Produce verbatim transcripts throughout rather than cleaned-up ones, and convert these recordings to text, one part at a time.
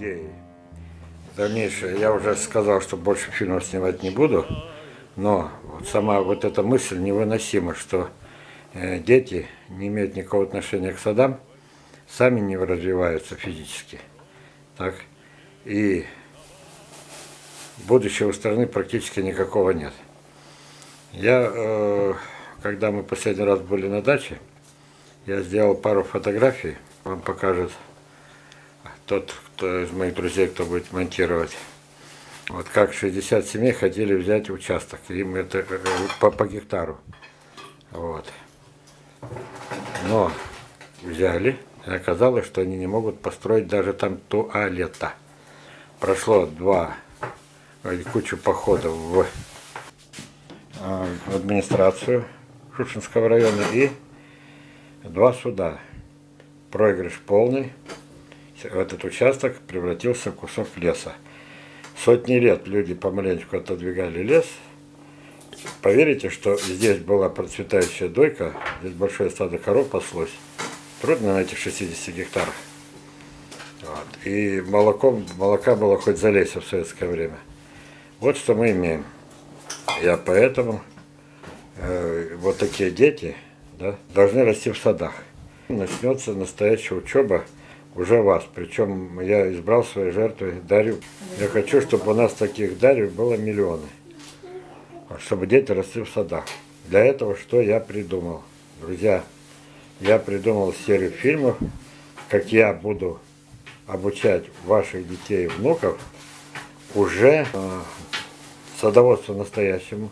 идеи. Дальнейшее, я уже сказал, что больше фильмов снимать не буду, но вот сама вот эта мысль невыносима, что э, дети не имеют никакого отношения к садам, сами не развиваются физически. Так? И будущего у страны практически никакого нет. Я, э, когда мы последний раз были на даче, я сделал пару фотографий, вам покажет тот, кто из моих друзей, кто будет монтировать. Вот как шестьдесят семей хотели взять участок, им это по, по гектару. Вот. Но взяли, и оказалось, что они не могут построить даже там туалета. Прошло два, кучу походов в администрацию Шушинского района и два суда. Проигрыш полный. Этот участок превратился в кусок леса. Сотни лет люди помаленечку отодвигали лес. Поверите, что здесь была процветающая дойка, здесь большое стадо коров паслось. Трудно на этих шестидесяти гектарах. Вот. И молоком, молока было хоть залезть в советское время. Вот что мы имеем. Я поэтому э, вот такие дети, да, должны расти в садах. Начнется настоящая учеба уже вас. Причем я избрал своей жертвой Дарью. Я хочу, чтобы у нас таких Дарью было миллионы. Чтобы дети росли в садах. Для этого что я придумал? Друзья, я придумал серию фильмов, как я буду обучать ваших детей и внуков уже э, садоводству настоящему.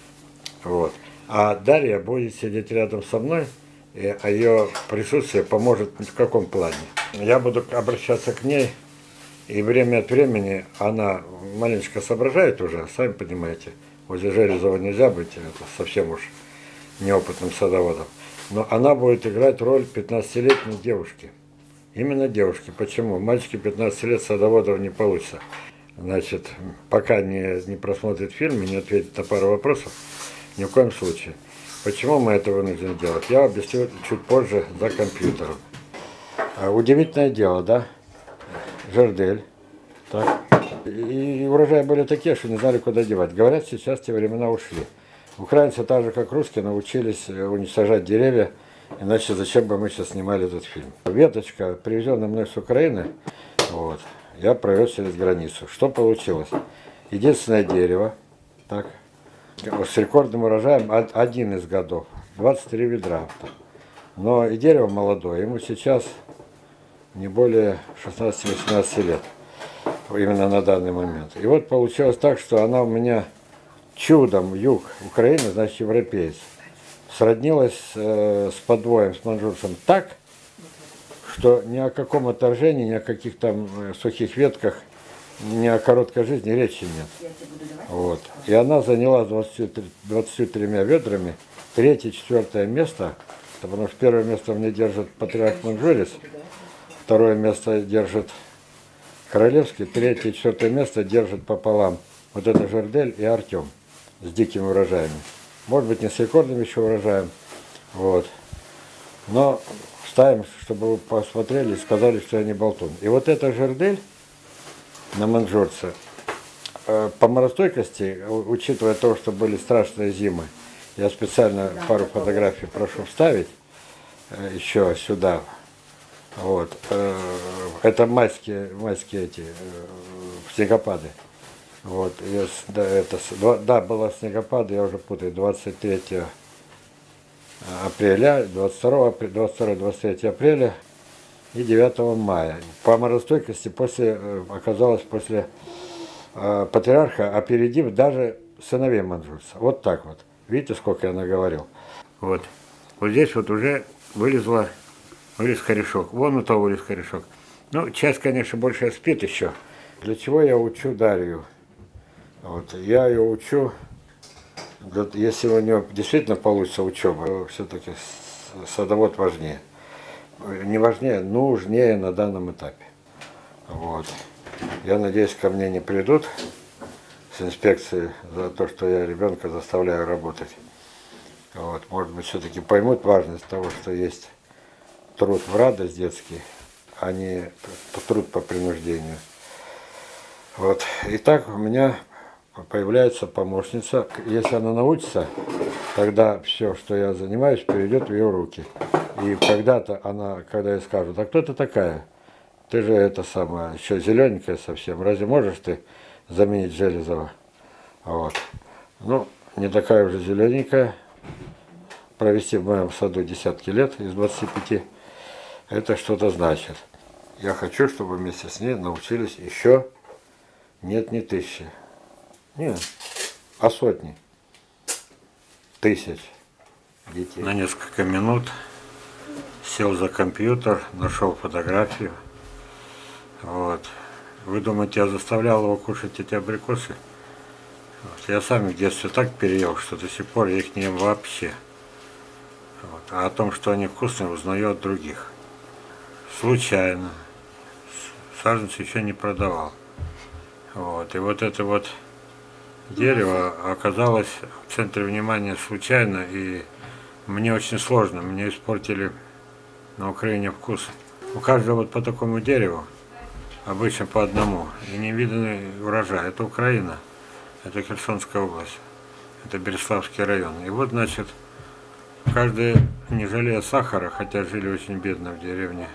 Вот. А Дарья будет сидеть рядом со мной, и, а ее присутствие поможет в каком плане? Я буду обращаться к ней, и время от времени она маленько соображает уже, сами понимаете, возле Железова нельзя быть, это совсем уж неопытным садоводом. Но она будет играть роль пятнадцатилетней девушки. Именно девушки. Почему? Мальчики пятнадцати лет садоводов не получится. Значит, пока не, не просмотрит фильм и не ответит на пару вопросов, ни в коем случае. Почему мы это вынуждены делать? Я объясню чуть позже за компьютером. Удивительное дело, да? Жердель. Так. И урожаи были такие, что не знали, куда девать. Говорят, сейчас те времена ушли. Украинцы, так же как русские, научились уничтожать деревья, иначе зачем бы мы сейчас снимали этот фильм. Веточка, привезенная мной с Украины, вот, я провез через границу. Что получилось? Единственное дерево, так, с рекордным урожаем один из годов, двадцать три ведра. Но и дерево молодое, ему сейчас не более шестнадцати-восемнадцати лет, именно на данный момент. И вот получилось так, что она у меня чудом, юг Украины, значит европеец, сроднилась э, с подвоем, с манжурцем так, что ни о каком отторжении, ни о каких там сухих ветках, ни о короткой жизни речи нет. Вот. И она заняла двадцатью тремя ведрами третье-четвертое место, потому что первое место мне держит патриарх Манжурец, второе место держит Королевский, третье и четвертое место держит пополам вот это Жердель и Артем с дикими урожаями. Может быть, не с рекордным еще урожаем. Вот. Но ставим, чтобы вы посмотрели и сказали, что я не болтун. И вот эта Жердель на манжурце, по морозостойкости, учитывая то, что были страшные зимы, я специально пару фотографий прошу вставить еще сюда. Вот. Это майские, майские эти снегопады. Вот. Я, да, это, да, было снегопады, я уже путаю, двадцать третьего апреля, двадцать второго, двадцать второго двадцать третьего апреля и девятого мая. По морозостойкости после, оказалось после э, патриарха, опередив даже сыновей манжурца. Вот так вот. Видите, сколько я наговорил? Вот. Вот здесь вот уже вылезла, вылез корешок. Вон у того вылез корешок. Ну, часть, конечно, больше спит еще. Для чего я учу Дарью? Вот. Я ее учу, если у нее действительно получится учеба, все-таки садовод важнее. Не важнее, нужнее на данном этапе. Вот. Я надеюсь, ко мне не придут с инспекцией за то, что я ребенка заставляю работать. Вот. Может быть, все-таки поймут важность того, что есть труд в радость детский, а не труд по принуждению. Вот. И так у меня появляется помощница. Если она научится, тогда все, что я занимаюсь, перейдет в ее руки. И когда-то она, когда я скажу, да кто ты такая? Ты же это самое, еще зелененькая совсем. Разве можешь ты заменить Железова? Вот. Ну, не такая уже зелененькая. Провести в моем саду десятки лет из двадцати пяти, это что-то значит. Я хочу, чтобы вместе с ней научились еще, нет, не тысячи, нет, а сотни тысяч детей. На несколько минут сел за компьютер, нашел фотографию. Вот. Вы думаете, я заставлял его кушать эти абрикосы? Вот. Я сам в детстве так переел, что до сих пор я их не ем вообще. Вот. А о том, что они вкусные, узнаю от других. Случайно. Саженцы еще не продавал. Вот. И вот это вот дерево оказалось в центре внимания случайно, и мне очень сложно. Мне испортили на Украине вкус. У каждого вот по такому дереву, обычно по одному, и невиданный урожай. Это Украина, это Херсонская область, это Береславский район. И вот, значит, каждый, не жалея сахара, хотя жили очень бедно в деревне,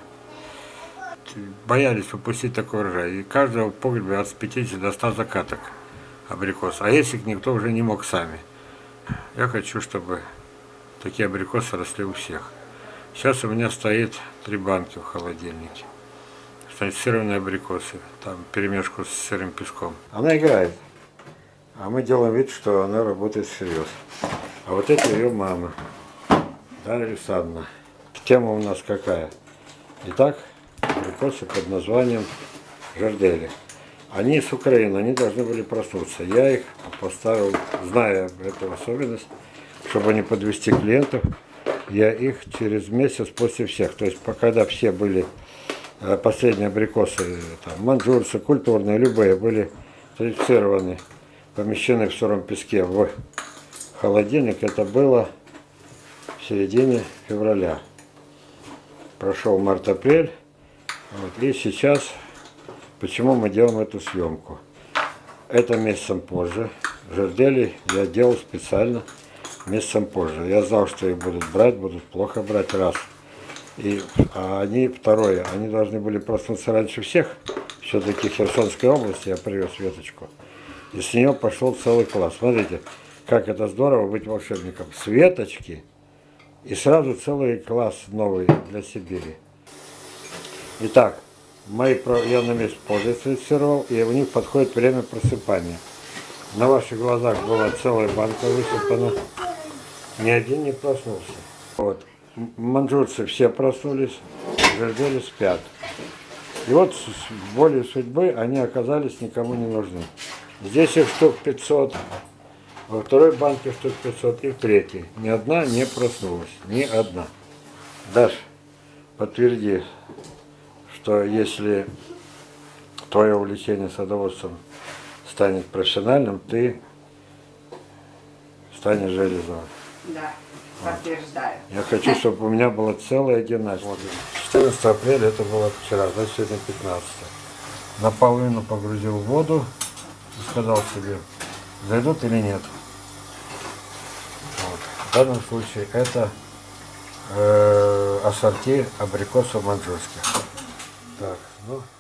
боялись упустить такой урожай. И каждого в погребе от пятидесяти до ста закаток абрикос. А если никто уже не мог сами. Я хочу, чтобы такие абрикосы росли у всех. Сейчас у меня стоит три банки в холодильнике. Сырые абрикосы, там перемешку с сырым песком. Она играет. А мы делаем вид, что она работает всерьез. А вот это ее мама, Дарья Александровна. Тема у нас какая? Итак, абрикосы под названием Жардели. Они с Украины, они должны были проснуться. Я их поставил, зная эту особенность, чтобы не подвести клиентов, я их через месяц после всех. То есть, когда все были, последние абрикосы, там, маньчжурцы, культурные, любые, были сертифицированы, помещены в сыром песке в холодильник, это было в середине февраля. Прошел март-апрель. Вот, и сейчас, почему мы делаем эту съемку? Это месяцем позже. Жардели я делал специально месяцем позже. Я знал, что их будут брать, будут плохо брать, раз. И а они, второе, они должны были проснуться раньше всех. Все-таки в Херсонской области я привез веточку. И с нее пошел целый класс. Смотрите, как это здорово быть волшебником. С веточки и сразу целый класс новый для Сибири. Итак, мои, я на месяц позже сертифицировал, и у них подходит время просыпания. На ваших глазах была целая банка высыпана, ни один не проснулся. Вот. Маньчжурцы все проснулись, Жардели спят. И вот с волей судьбы они оказались никому не нужны. Здесь их штук пятьсот, во второй банке штук пятьсот и в третьей. Ни одна не проснулась, ни одна. Даш, подтверди, что если твое увлечение садоводством станет профессиональным, ты станешь Железовым. Да, подтверждаю. Я хочу, чтобы у меня была целая династия. четырнадцатого апреля, это было вчера, значит сегодня пятнадцатое. Наполовину погрузил в воду и сказал себе, зайдут или нет. Вот. В данном случае это э, ассорти абрикосов маньчжурских. Так, ну.